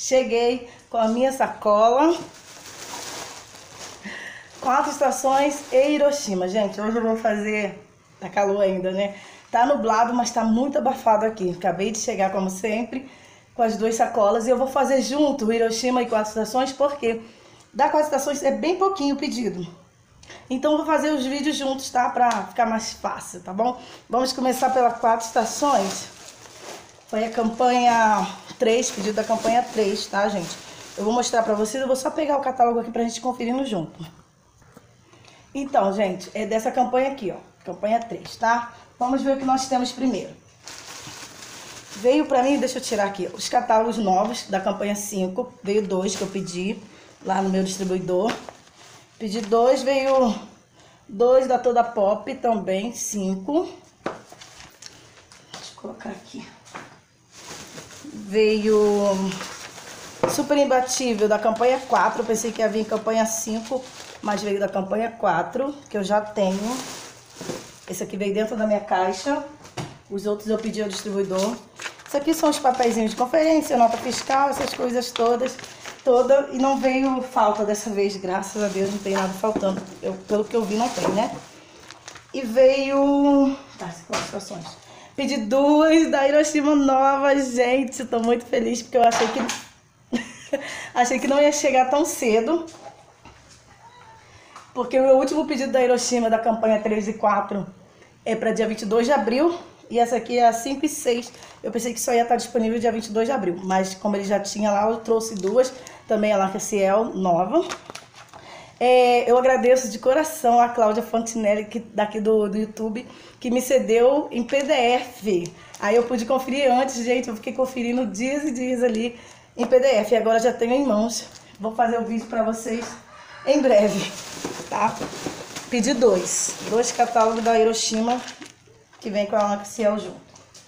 cheguei com a minha sacola. 4 estações e Hiroshima. Gente, hoje eu vou fazer... Tá calor ainda, né? Tá nublado, mas tá muito abafado aqui. Acabei de chegar, como sempre, com as 2 sacolas. E eu vou fazer junto o Hiroshima e 4 estações, porque da 4 estações é bem pouquinho o pedido. Então eu vou fazer os vídeos juntos, tá? Pra ficar mais fácil, tá bom? Vamos começar pela 4 estações. Foi a campanha 3, pedido da campanha 3, tá, gente? Eu vou mostrar pra vocês, eu vou só pegar o catálogo aqui pra gente conferindo junto. Então, gente, é dessa campanha aqui, ó. Campanha 3, tá? Vamos ver o que nós temos primeiro. Veio pra mim, deixa eu tirar aqui, os catálogos novos da campanha 5. Veio 2 que eu pedi lá no meu distribuidor. Pedi 2, veio 2 da Toda Pop também, 5. Deixa eu colocar aqui. Veio Super Imbatível da campanha 4. Eu pensei que ia vir em campanha 5, mas veio da campanha 4, que eu já tenho. Esse aqui veio dentro da minha caixa. Os outros eu pedi ao distribuidor. Isso aqui são os papeizinhos de conferência, nota fiscal, essas coisas todas. E não veio falta dessa vez, graças a Deus, não tem nada faltando. Pelo que eu vi, não tem, né? E veio... Tá, 4 estações. Pedi 2 da Hiroshima nova, gente. Tô muito feliz, porque eu achei que... achei que não ia chegar tão cedo. Porque o meu último pedido da Hiroshima, da campanha 3 e 4, é para dia 22 de abril. E essa aqui é a 5 e 6. Eu pensei que só ia estar disponível dia 22 de abril. Mas como ele já tinha lá, eu trouxe 2. Também a Larca Ciel nova. Eu agradeço de coração a Cláudia Fontinelli, daqui do YouTube, que me cedeu em PDF. Aí eu pude conferir antes, gente. Eu fiquei conferindo dias e dias ali em PDF. E agora já tenho em mãos. Vou fazer o vídeo para vocês em breve, tá? Pedi 2 catálogos da Hiroshima, que vem com a Larca Ciel junto.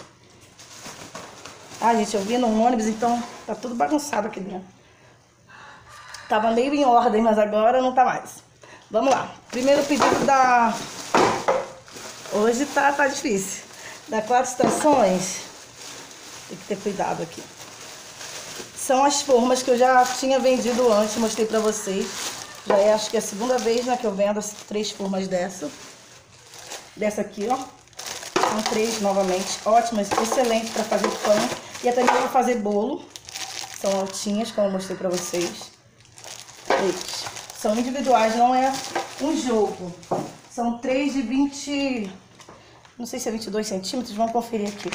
Ah, gente, eu vi num ônibus, então tá tudo bagunçado aqui dentro. Tava meio em ordem, mas agora não tá mais. Vamos lá. Primeiro pedido da... Hoje tá difícil. Da 4 estações. Tem que ter cuidado aqui. São as formas que eu já tinha vendido antes, mostrei pra vocês. Já é, acho que é a 2ª vez, né, que eu vendo as 3 formas dessa. Dessa aqui, ó. São 3 novamente. Ótimas, excelentes pra fazer pão. E até mesmo pra fazer bolo. São altinhas, como eu mostrei pra vocês. 3. São individuais, não é um jogo. São 3 de 20... Não sei se é 22 centímetros, vamos conferir aqui.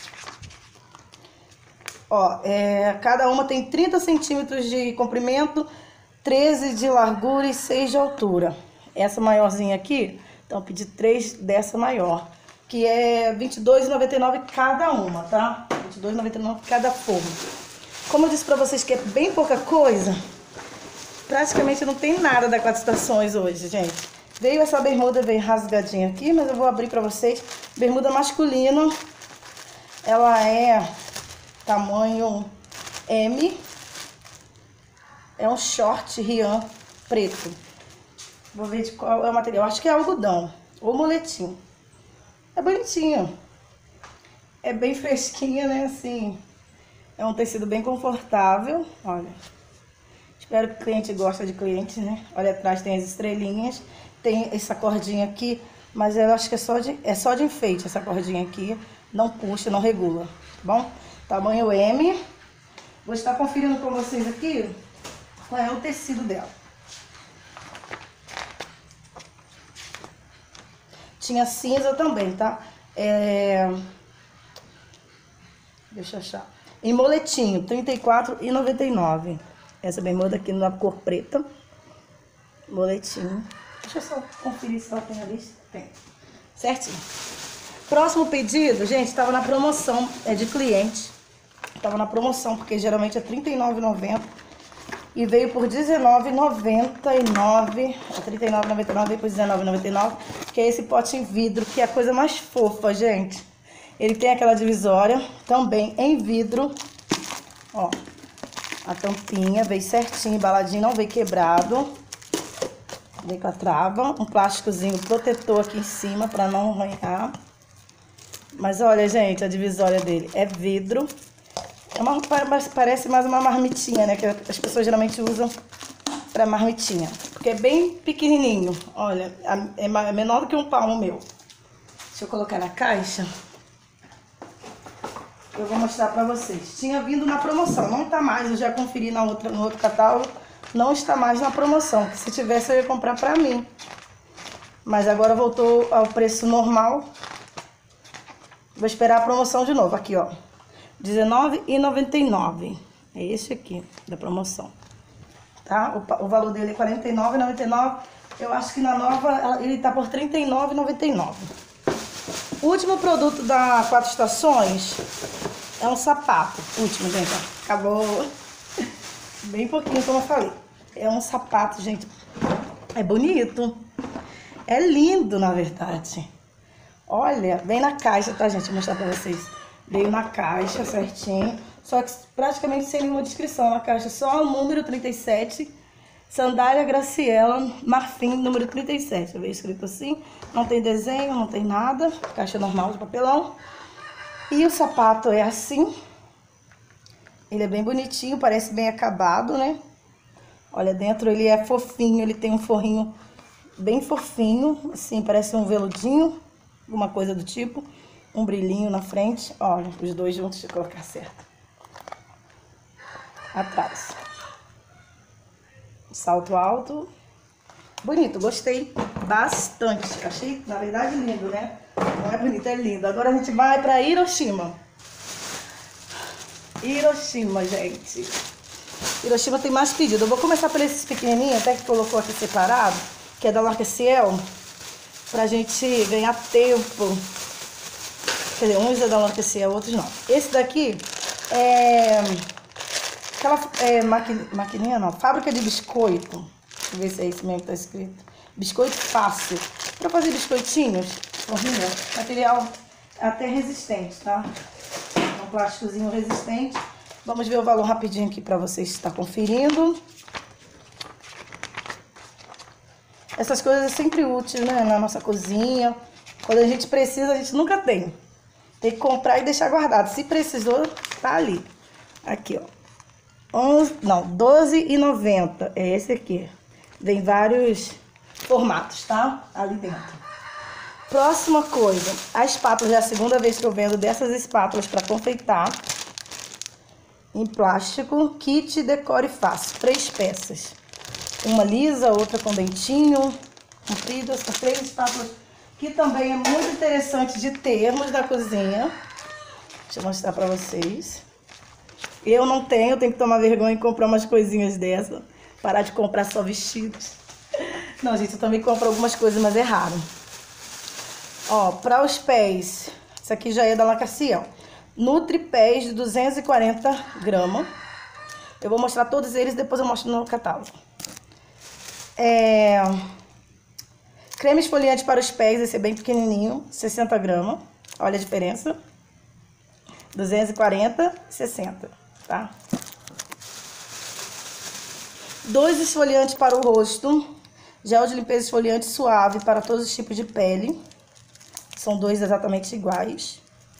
Ó, cada uma tem 30 centímetros de comprimento, 13 de largura e 6 de altura. Essa maiorzinha aqui, então eu pedi 3 dessa maior, que é R$ 22,99 cada uma, tá? R$ 22,99 cada forma. Como eu disse pra vocês que é bem pouca coisa, praticamente não tem nada da 4 estações hoje, gente. Veio essa bermuda, veio rasgadinha aqui, mas eu vou abrir pra vocês. Bermuda masculina, ela é tamanho M. É um short Rian preto. Vou ver de qual é o material. Acho que é algodão ou moletim. É bonitinho. É bem fresquinha, né? Assim, é um tecido bem confortável. Olha. Espero que o cliente goste de cliente, né? Olha, atrás tem as estrelinhas. Tem essa cordinha aqui, mas eu acho que é só de enfeite essa cordinha aqui. Não puxa, não regula, tá bom? Tamanho M. Vou estar conferindo com vocês aqui qual é o tecido dela. Tinha cinza também, tá? Deixa eu achar. Em moletinho, R$ 34,99. Essa bermuda aqui na cor preta. Moletinho. Deixa eu só conferir se ela tem a lista. Tem. Certinho. Próximo pedido, gente, estava na promoção. É de cliente. Estava na promoção, porque geralmente é R$ 39,90. E veio por R$19,99. R$39,99 veio por R$19,99. Que é esse pote em vidro, que é a coisa mais fofa, gente. Ele tem aquela divisória também em vidro. Ó. A tampinha veio certinho, embaladinho, não veio quebrado. Veio com a trava. Um plásticozinho protetor aqui em cima para não arranhar. Mas olha, gente, a divisória dele é vidro. Parece mais uma marmitinha, né? Que as pessoas geralmente usam pra marmitinha. Porque é bem pequenininho. Olha, é menor do que um palmo meu. Deixa eu colocar na caixa. Eu vou mostrar pra vocês. Tinha vindo na promoção, não tá mais. Eu já conferi no outro catálogo. Não está mais na promoção. Se tivesse, eu ia comprar pra mim. Mas agora voltou ao preço normal. Vou esperar a promoção de novo. Aqui, ó. R$19,99. É esse aqui, da promoção. Tá? O valor dele é R$49,99. Eu acho que na nova ele tá por R$39,99. O último produto da Quatro Estações é um sapato. Último, gente. Acabou bem pouquinho, como eu falei. É um sapato, gente. É bonito. É lindo, na verdade. Olha, vem na caixa, tá, gente? Vou mostrar pra vocês. Veio na caixa certinho. Só que praticamente sem nenhuma descrição na caixa. Só o número 37. Sandália Graciela Marfim, número 37. Veio escrito assim. Não tem desenho, não tem nada. Caixa normal de papelão. E o sapato é assim. Ele é bem bonitinho, parece bem acabado, né? Olha, dentro ele é fofinho. Ele tem um forrinho bem fofinho. Assim, parece um veludinho. Alguma coisa do tipo. Um brilhinho na frente. Olha, os dois juntos, deixa eu colocar certo. Atrás. Salto alto. Bonito, gostei bastante. Achei, na verdade, lindo, né? Não é bonito, é lindo. Agora a gente vai pra Hiroshima. Hiroshima, gente. Hiroshima tem mais pedido. Eu vou começar por esses pequenininhos, até que colocou aqui separado, que é da marca Ciel, pra gente ganhar tempo. Quer dizer, uns é da marca Ciel, outros não. Esse daqui é aquela maquininha não, fábrica de biscoito. Deixa eu ver se é isso mesmo que tá escrito. Biscoito fácil. Pra fazer biscoitinhos, forrinha, material até resistente, tá? Um plásticozinho resistente. Vamos ver o valor rapidinho aqui pra vocês estar conferindo. Essas coisas é sempre úteis, né? Na nossa cozinha. Quando a gente precisa, a gente nunca tem. Tem que comprar e deixar guardado. Se precisou, tá ali. Aqui, ó. R$12,90. É esse aqui. Vem vários formatos, tá? Ali dentro. Próxima coisa. A espátula. Já é a segunda vez que eu vendo dessas espátulas para confeitar. Em plástico. Kit Decore Fácil. 3 peças. Uma lisa, outra com dentinho. Comprido. Essas 3 espátulas. Que também é muito interessante de termos na cozinha. Deixa eu mostrar pra vocês. Eu não tenho, eu tenho que tomar vergonha e comprar umas coisinhas dessa. Parar de comprar só vestidos. Não, gente, eu também compro algumas coisas, mas é raro. Ó, para os pés, isso aqui já é da Lacaciel. Nutri Pés de 240 gramas. Eu vou mostrar todos eles, depois eu mostro no catálogo. Creme esfoliante para os pés, esse é bem pequenininho, 60 gramas. Olha a diferença. 240, 60, tá? 2 esfoliantes para o rosto. Gel de limpeza esfoliante suave para todos os tipos de pele. São 2 exatamente iguais.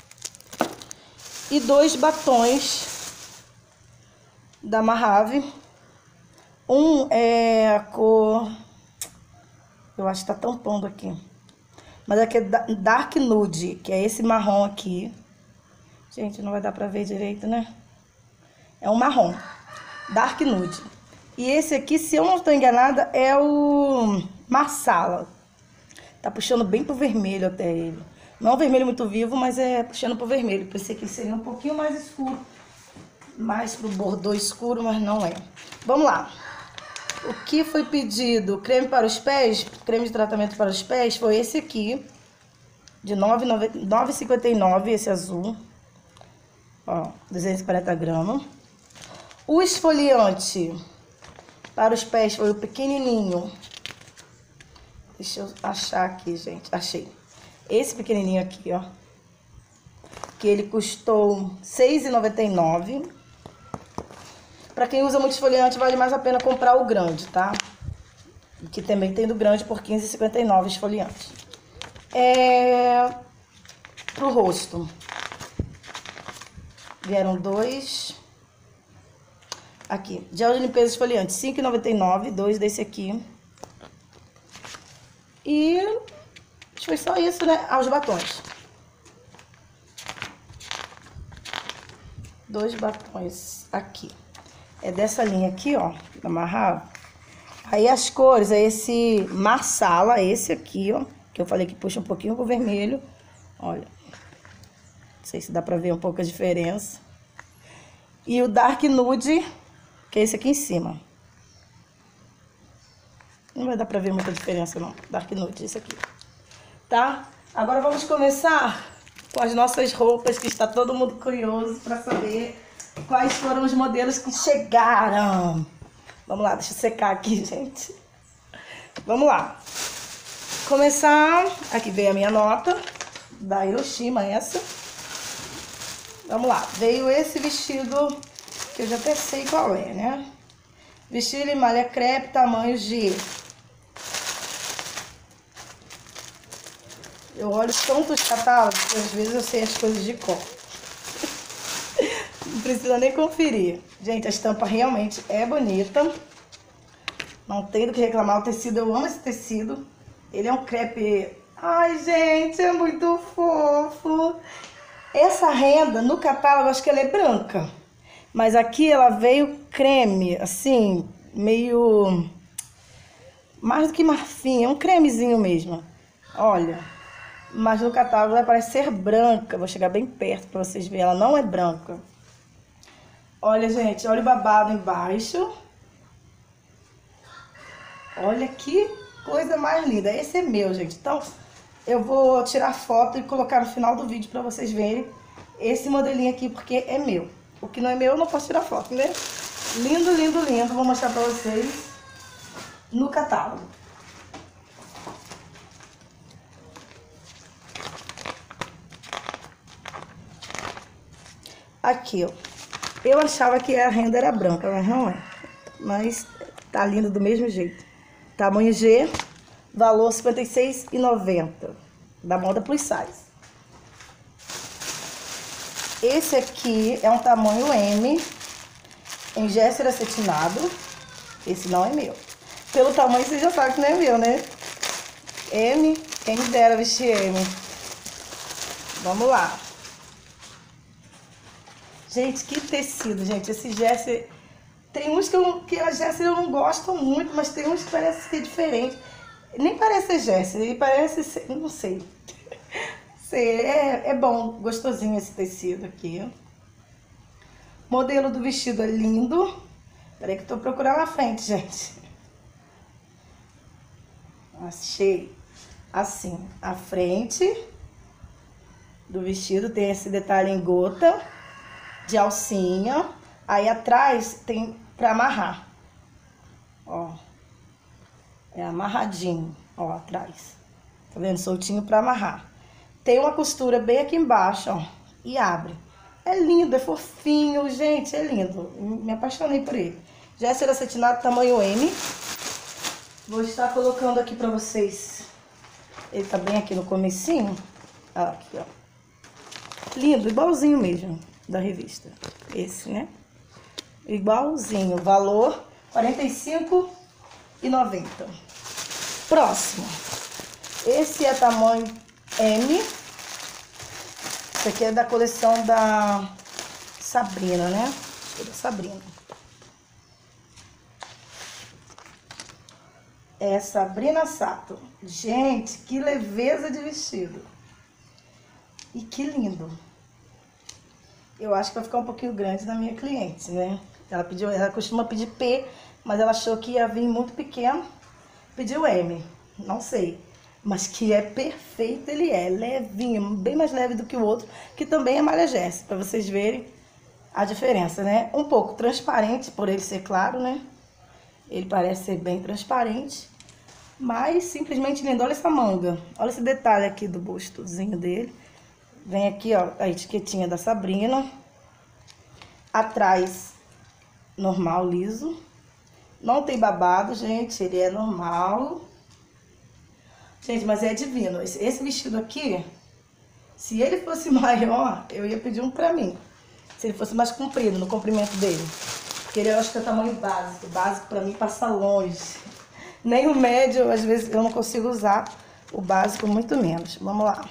E 2 batons da Mahave. Um é a cor... Eu acho que tá tampando aqui. Mas aqui é Dark Nude, que é esse marrom aqui. Gente, não vai dar pra ver direito, né? É um marrom. Dark Nude. E esse aqui, se eu não estou enganada, é o Marsala. Tá puxando bem pro vermelho até ele. Não é um vermelho muito vivo, mas é puxando pro vermelho. Pensei que ele seria um pouquinho mais escuro. Mais pro bordô escuro, mas não é. Vamos lá. O que foi pedido? Creme para os pés, creme de tratamento para os pés, foi esse aqui. De R$ 9,59, esse azul. Ó, 240 gramas. O esfoliante para os pés foi o pequenininho. Deixa eu achar aqui, gente. Achei. Esse pequenininho aqui, ó. Que ele custou R$ 6,99. Para quem usa muito esfoliante, vale mais a pena comprar o grande, tá? Que também tem do grande por R$ 15,59 esfoliante. Pro rosto. Vieram 2. Aqui, gel de limpeza esfoliante, R$ 5,99, 2 desse aqui. E acho que foi só isso, né? Ah, os batons. 2 batons aqui. É dessa linha aqui, ó, amarrar. Aí as cores é esse Marsala, esse aqui, ó, que eu falei que puxa um pouquinho pro vermelho. Olha, não sei se dá pra ver um pouco a diferença. E o Dark Nude, que é esse aqui em cima. Não vai dar pra ver muita diferença, não. Dark Nude, esse aqui. Tá? Agora vamos começar com as nossas roupas, que está todo mundo curioso pra saber quais foram os modelos que chegaram. Vamos lá, deixa eu secar aqui, gente. Vamos lá. Começar... Aqui veio a minha nota da Hiroshima, essa. Vamos lá. Veio esse vestido, que eu já até sei qual é, né? Vestido em malha crepe, tamanho G. Eu olho tantos catálogos que às vezes eu sei as coisas de cor. Não precisa nem conferir. Gente, a estampa realmente é bonita. Não tem do que reclamar. O tecido, eu amo esse tecido. Ele é um crepe... Ai, gente, é muito fofo. Essa renda, no catálogo, acho que ela é branca. Mas aqui ela veio creme, assim, meio... mais do que marfim, é um cremezinho mesmo. Olha, mas no catálogo ela parece ser branca. Vou chegar bem perto pra vocês verem, ela não é branca. Olha, gente, olha o babado embaixo. Olha que coisa mais linda. Esse é meu, gente. Então, eu vou tirar foto e colocar no final do vídeo pra vocês verem esse modelinho aqui, porque é meu. O que não é meu, eu não posso tirar foto, né? Lindo, lindo, lindo. Vou mostrar pra vocês no catálogo. Aqui, ó. Eu achava que a renda era branca, mas não é. Mas tá lindo do mesmo jeito. Tamanho G, valor R$ 56,90. Da moda plus size. Esse aqui é um tamanho M, em gesso acetinado. Esse não é meu. Pelo tamanho você já sabe que não é meu, né? M, quem me dera vestir M. Vamos lá. Gente, que tecido, gente. Esse gesso... Tem uns que a gesso eu não gosto muito, mas tem uns que parece ser diferente. Nem parece ser gesso, ele parece ser... Não sei. É bom, gostosinho esse tecido aqui. Modelo do vestido é lindo. Peraí que eu tô procurando na frente, gente. Achei. Assim, a frente do vestido tem esse detalhe em gota de alcinha. Aí atrás tem pra amarrar. Ó. É amarradinho, ó, atrás. Tá vendo? Soltinho pra amarrar. Tem uma costura bem aqui embaixo, ó. E abre. É lindo, é fofinho, gente, é lindo. Me apaixonei por ele. Gesso acetinado tamanho M. Vou estar colocando aqui pra vocês. Ele tá bem aqui no comecinho. Aqui, ó. Lindo, igualzinho mesmo da revista. Esse, né? Igualzinho. Valor R$ 45,90. Próximo. Esse é tamanho M. Esse aqui é da coleção da Sabrina, né? Da Sabrina. É Sabrina Sato. Gente, que leveza de vestido. E que lindo. Eu acho que vai ficar um pouquinho grande da minha cliente, né? Ela costuma pedir P, mas ela achou que ia vir muito pequeno. Pediu M. Não sei. Mas que é perfeito, ele é levinho, bem mais leve do que o outro, que também é malha gesso, para vocês verem a diferença, né? Um pouco transparente, por ele ser claro, né? Ele parece ser bem transparente, mas simplesmente lindo. Olha essa manga, olha esse detalhe aqui do bustozinho dele. Vem aqui, ó, a etiquetinha da Sabrina. Atrás, normal, liso. Não tem babado, gente, ele é normal. Gente, mas é divino. Esse vestido aqui, se ele fosse maior, eu ia pedir um pra mim. se ele fosse mais comprido, no comprimento dele. Porque ele eu acho que é o tamanho básico. O básico pra mim passa longe. Nem o médio, às vezes eu não consigo usar. O básico muito menos. Vamos lá.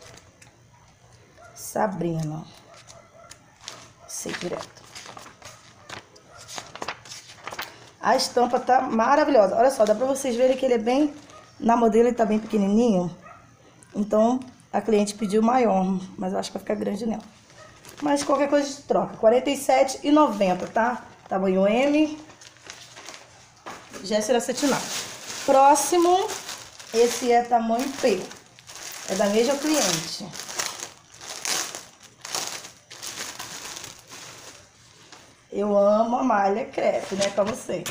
Sabrina. Sei direto. A estampa tá maravilhosa. Olha só, dá pra vocês verem que ele é bem... Na modelo ele tá bem pequenininho. Então, a cliente pediu maior, mas eu acho que vai ficar grande nela. Mas qualquer coisa a gente troca. R$ 47,90, tá? Tamanho M. Jéssera acetinado. Próximo, esse é tamanho P. É da mesma cliente. Eu amo a malha crepe, né, pra você.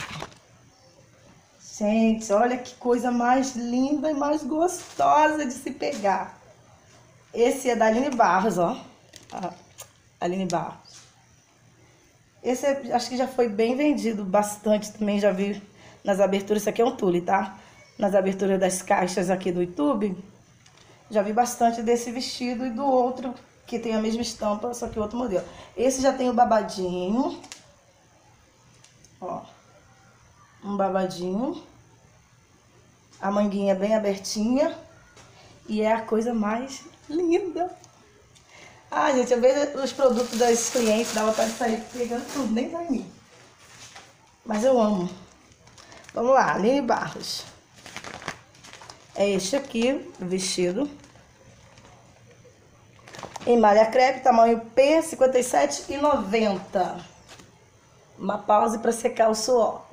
Gente, olha que coisa mais linda e mais gostosa de se pegar. Esse é da Aline Barros, ó. Aline Barros. Esse acho que já foi bem vendido bastante também, já vi nas aberturas. Isso aqui é um tule, tá? Nas aberturas das caixas aqui do YouTube. Já vi bastante desse vestido e do outro, que tem a mesma estampa, só que outro modelo. Esse já tem o babadinho. Ó. Um babadinho. A manguinha bem abertinha. E é a coisa mais linda. Ah, gente, eu vejo os produtos das clientes, dá vontade de sair pegando tudo, nem vai em mim. Mas eu amo. Vamos lá, Aline Barros. É este aqui, o vestido. Em malha crepe, tamanho P, R$ 57,90. Uma pausa para secar o suor.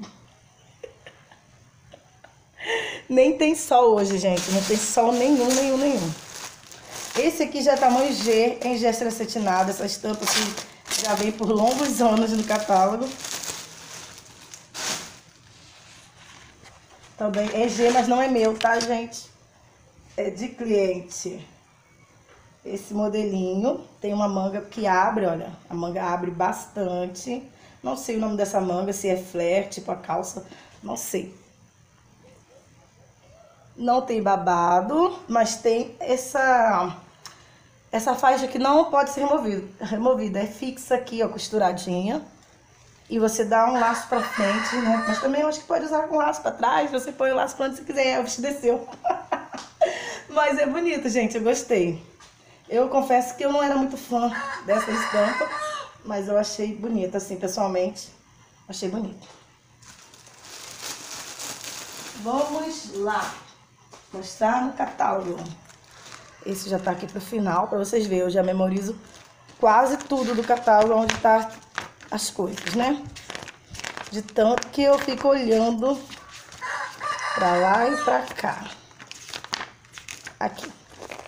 Nem tem sol hoje, gente. Não tem sol nenhum. Esse aqui já é tamanho G, em jéssera acetinada. Essa estampa que já vem por longos anos no catálogo. Também é G, mas não é meu, tá, gente? É de cliente. Esse modelinho tem uma manga que abre, olha. A manga abre bastante. Não sei o nome dessa manga, se é flare, tipo a calça, não sei. Não tem babado, mas tem essa faixa que não pode ser removida. É fixa aqui, ó, costuradinha. E você dá um laço pra frente, né? Mas também eu acho que pode usar um laço pra trás. Você põe o laço pra onde você quiser, o vestido desceu. Mas é bonito, gente, eu gostei. Eu confesso que eu não era muito fã dessa estampa, mas eu achei bonita, assim, pessoalmente. Achei bonito. Vamos lá. Mostrar no catálogo. Esse já tá aqui pro final, pra vocês verem. Eu já memorizo quase tudo do catálogo, onde tá as coisas, né? De tanto que eu fico olhando pra lá e pra cá. Aqui.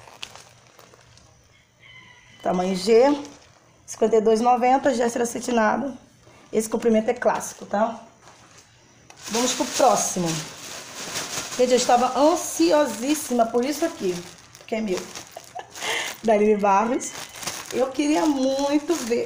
Tamanho G, R$ 52,90, jéssera acetinado. Esse comprimento é clássico, tá? Vamos pro próximo. Gente, eu estava ansiosíssima por isso aqui, que é meu. Da Aline Barros. Eu queria muito ver.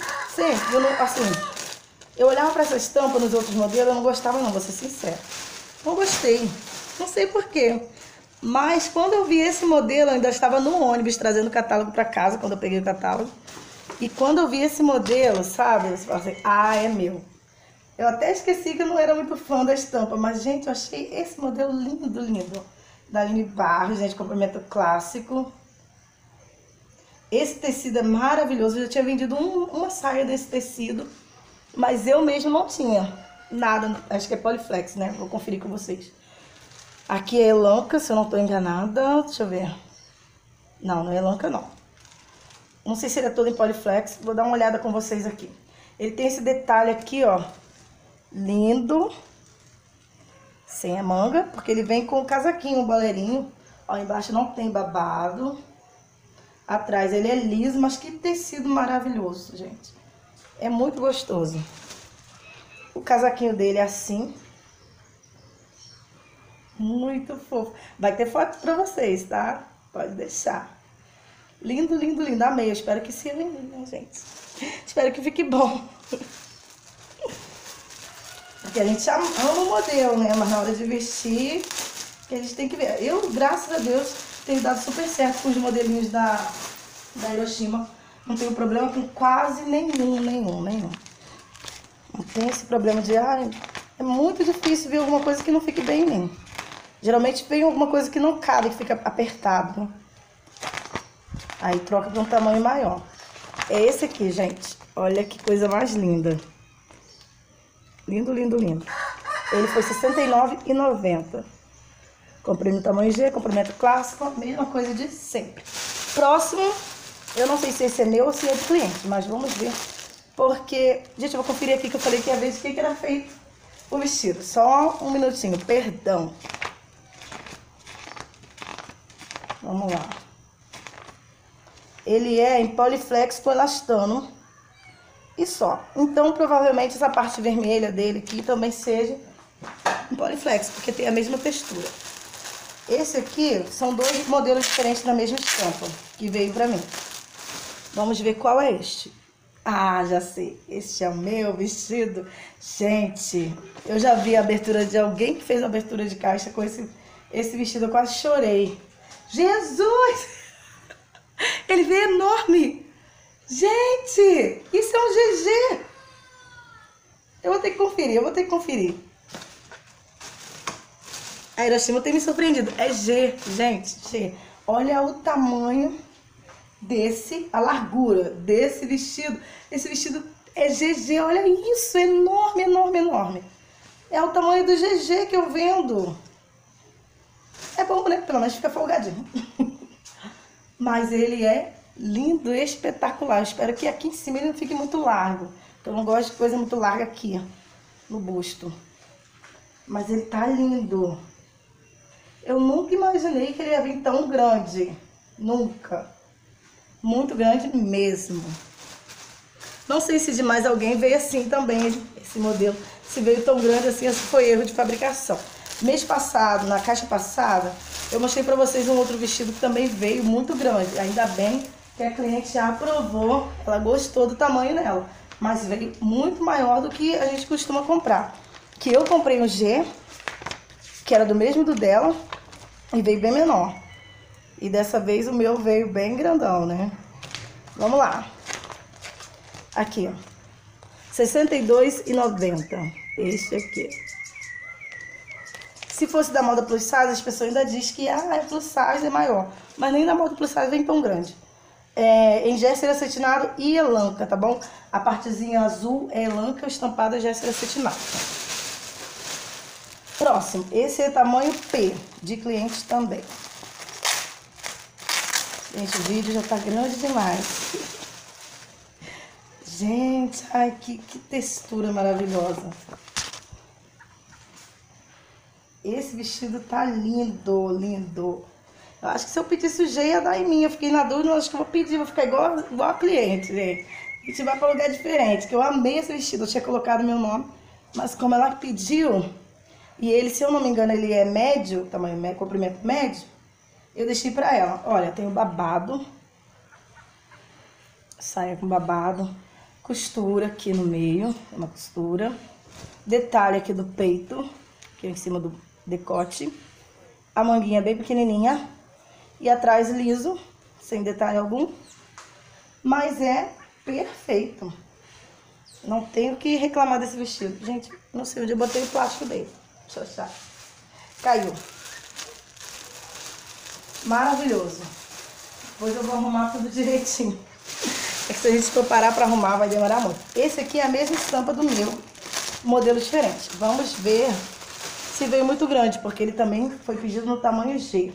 Eu olhava pra essa estampa nos outros modelos, eu não gostava não, vou ser sincera. Não gostei. Não sei porquê. Mas quando eu vi esse modelo, eu ainda estava no ônibus trazendo o catálogo para casa, quando eu peguei o catálogo. E quando eu vi esse modelo, sabe, eu falei assim, é meu. Eu até esqueci que eu não era muito fã da estampa, mas, gente, eu achei esse modelo lindo. Da Aline Barros, gente, comprimento clássico. Esse tecido é maravilhoso, eu já tinha vendido uma saia desse tecido, mas eu mesmo não tinha nada, acho que é Poliflex, né? Vou conferir com vocês. Aqui é elanca, se eu não estou enganada. Deixa eu ver. Não é elanca, não. Não sei se ele é todo em Poliflex. Vou dar uma olhada com vocês aqui. Ele tem esse detalhe aqui, ó. Lindo. Sem a manga, porque ele vem com o casaquinho, o boleirinho. Ó, embaixo não tem babado. Atrás ele é liso, mas que tecido maravilhoso, gente. É muito gostoso. O casaquinho dele é assim. Muito fofo. Vai ter foto pra vocês, tá? Pode deixar. Lindo. Amei. Eu espero que seja lindo, né, gente? Espero que fique bom. Porque a gente ama o modelo, né? Mas na hora de vestir, que a gente tem que ver. Eu, graças a Deus, tenho dado super certo com os modelinhos da Hiroshima. Não tenho problema com quase nenhum. Não tem esse problema de, é muito difícil ver alguma coisa que não fique bem em mim. Geralmente vem alguma coisa que não cabe, que fica apertado, né? Aí troca para um tamanho maior. É esse aqui, gente. Olha que coisa mais linda. Lindo. Ele foi R$ 69,90. Comprei no tamanho G, comprimento clássico, a mesma coisa de sempre. Próximo, eu não sei se esse é meu ou se é de cliente, mas vamos ver. Porque, gente, eu vou conferir aqui que eu falei que ia ver de que era feito o vestido. Só um minutinho, perdão. Vamos lá. Ele é em poliflex com elastano e só. Então, provavelmente, essa parte vermelha dele aqui também seja em poliflex, porque tem a mesma textura. Esse aqui são dois modelos diferentes da mesma estampa que veio pra mim. Vamos ver qual é este. Ah, já sei. Este é o meu vestido. Gente, eu já vi a abertura de alguém que fez a abertura de caixa com esse vestido. Eu quase chorei. Jesus! Ele veio enorme. Gente, isso é um GG. Eu vou ter que conferir. A Hiroshima tem me surpreendido. É G, gente, G. Olha o tamanho a largura desse vestido. Esse vestido é GG, olha isso, enorme. É o tamanho do GG que eu vendo. É bom, né? Pelo menos fica folgadinho. Mas ele é lindo, espetacular. Eu espero que aqui em cima ele não fique muito largo. Porque eu não gosto de coisa muito larga aqui, no busto. Mas ele tá lindo. Eu nunca imaginei que ele ia vir tão grande. Nunca. Muito grande mesmo. Não sei se de mais alguém veio assim também, esse modelo. Se veio tão grande assim, esse foi erro de fabricação. Mês passado, na caixa passada, eu mostrei pra vocês um outro vestido que também veio muito grande. Ainda bem que a cliente já aprovou, ela gostou do tamanho dela. Mas veio muito maior do que a gente costuma comprar. Que eu comprei um G, que era do mesmo do dela, e veio bem menor. E dessa vez o meu veio bem grandão, né? Vamos lá. Aqui, ó. R$ 62,90. Este aqui. Se fosse da moda plus size, as pessoas ainda dizem que é plus size, é maior. Mas nem da moda plus size vem tão grande. É em géssero acetinado e elanca, tá bom? A partezinha azul é elanca, estampada géssero acetinado. Próximo, esse é tamanho P, de cliente também. Gente, o vídeo já tá grande demais. Gente, ai, que textura maravilhosa. Esse vestido tá lindo. Eu acho que se eu pedisse o G ia dar em mim. Eu fiquei na dúvida, eu acho que eu vou pedir, vou ficar igual a cliente, gente. A gente vai pra lugar diferente, que eu amei esse vestido. Eu tinha colocado meu nome, mas como ela pediu, e ele, se eu não me engano, ele é médio, tamanho médio, comprimento médio, eu deixei pra ela. Olha, tem o babado, saia com babado, costura aqui no meio, uma costura, detalhe aqui do peito, aqui em cima do decote, a manguinha bem pequenininha e atrás liso, sem detalhe algum, mas é perfeito. Não tenho o que reclamar desse vestido. Gente, não sei onde eu botei o plástico dele. Deixa eu achar. Caiu. Maravilhoso. Depois eu vou arrumar tudo direitinho. É que se a gente for parar pra arrumar vai demorar muito. Esse aqui é a mesma estampa do meu, modelo diferente. Vamos ver se veio muito grande, porque ele também foi pedido no tamanho G.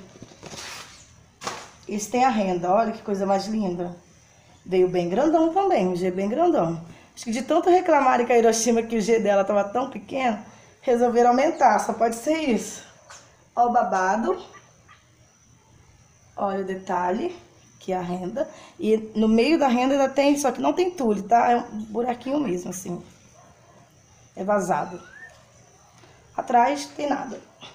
Esse tem a renda, olha que coisa mais linda. Veio bem grandão também, um G bem grandão. Acho que de tanto reclamarem com a Hiroshima que o G dela tava tão pequeno, resolveram aumentar, só pode ser isso. Olha o babado. Olha o detalhe, que é a renda. E no meio da renda ainda tem, só que não tem tule, tá? É um buraquinho mesmo, assim. É vazado. Atrás tem nada.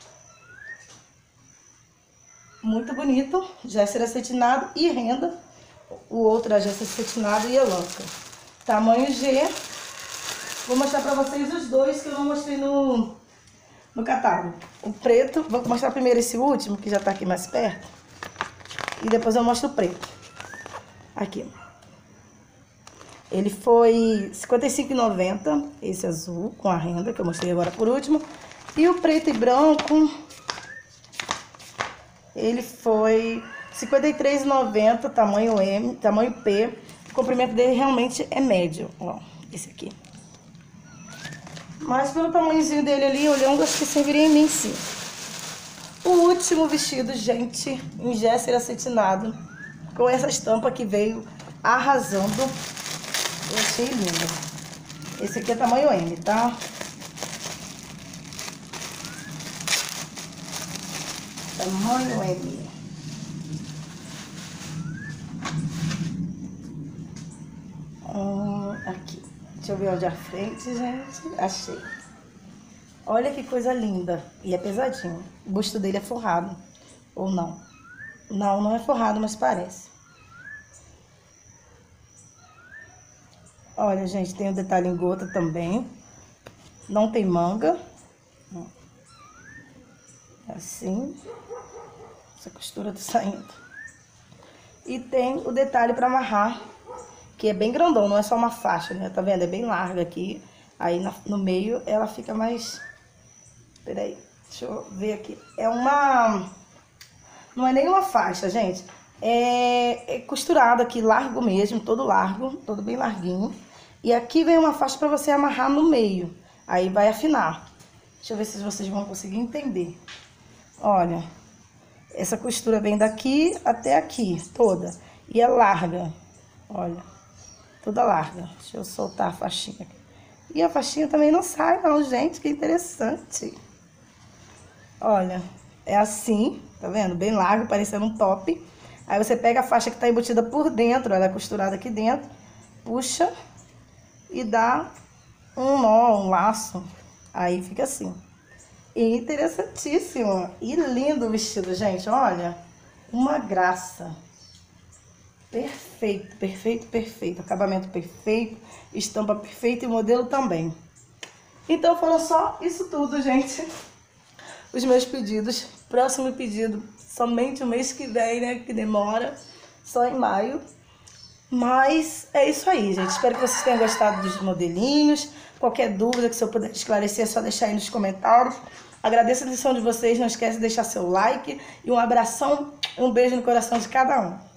Muito bonito. Géssero acetinado e renda. O outro é géssero acetinado e elanca. Tamanho G. Vou mostrar pra vocês os dois que eu não mostrei no catálogo. O preto, vou mostrar primeiro esse último, que já tá aqui mais perto. E depois eu mostro o preto. Aqui. Ele foi R$ 55,90, esse azul com a renda, que eu mostrei agora por último. E o preto e branco, ele foi R$ 53,90, tamanho M, tamanho P. O comprimento dele realmente é médio, ó, esse aqui. Mas pelo tamanhozinho dele ali, olhando, acho que serviria em mim sim. O último vestido, gente, em gesso acetinado, com essa estampa que veio arrasando. Eu achei lindo. Esse aqui é tamanho M, tá? Tamanho M. Aqui. Deixa eu ver onde é a frente, gente. Achei. Olha que coisa linda. E é pesadinho. O busto dele é forrado. Ou não? Não, não é forrado, mas parece. Olha, gente, tem o detalhe em gota também. Não tem manga. Assim. Essa costura tá saindo. E tem o detalhe para amarrar, que é bem grandão, não é só uma faixa, né? Tá vendo? É bem larga aqui. Aí no meio ela fica mais... Peraí, deixa eu ver aqui. É uma... Não é nem uma faixa, gente. É costurado aqui, largo mesmo, todo largo, todo bem larguinho. E aqui vem uma faixa para você amarrar no meio. Aí vai afinar. Deixa eu ver se vocês vão conseguir entender. Olha, essa costura vem daqui até aqui, toda. E é larga, olha, toda larga. Deixa eu soltar a faixinha aqui. E a faixinha também não sai não, gente, que interessante. Olha, é assim, tá vendo? Bem largo, parecendo um top. Aí você pega a faixa que tá embutida por dentro, ela é costurada aqui dentro, puxa e dá um nó, um laço. Aí fica assim. E interessantíssimo. E lindo o vestido, gente, olha. Uma graça. Perfeito, perfeito, perfeito. Acabamento perfeito, estampa perfeita e modelo também. Então foram só isso tudo, gente. Os meus pedidos. Próximo pedido somente o mês que vem, né? Que demora. Só em maio. Mas é isso aí, gente. Espero que vocês tenham gostado dos modelinhos. Qualquer dúvida que se eu puder esclarecer é só deixar aí nos comentários. Agradeço a atenção de vocês. Não esquece de deixar seu like. E um abração, um beijo no coração de cada um.